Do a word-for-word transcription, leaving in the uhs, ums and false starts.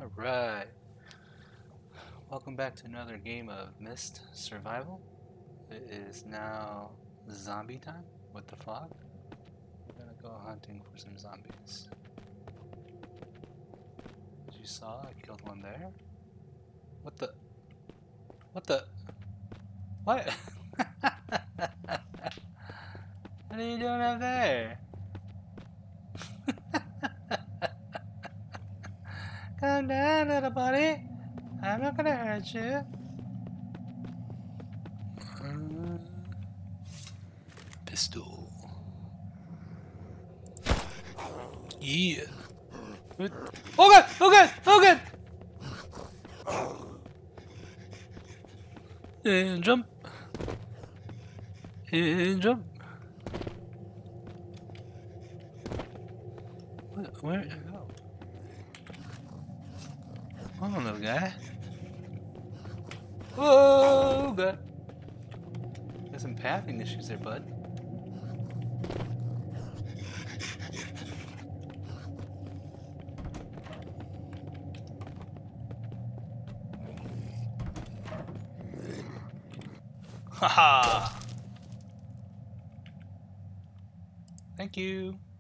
Alright, welcome back to another game of Myst Survival. It is now zombie time with the fog. We're gonna go hunting for some zombies. As you saw, I killed one there. What the? What the? What? What are you doing up there? Calm down, little buddy. I'm not gonna hurt you. Uh, pistol. Yeah. What? Oh god! Oh god! Oh god! And jump. And jump. What? Where? Oh. Come on, little guy. Oh god. Got some pathing issues there, bud. Haha. Thank you.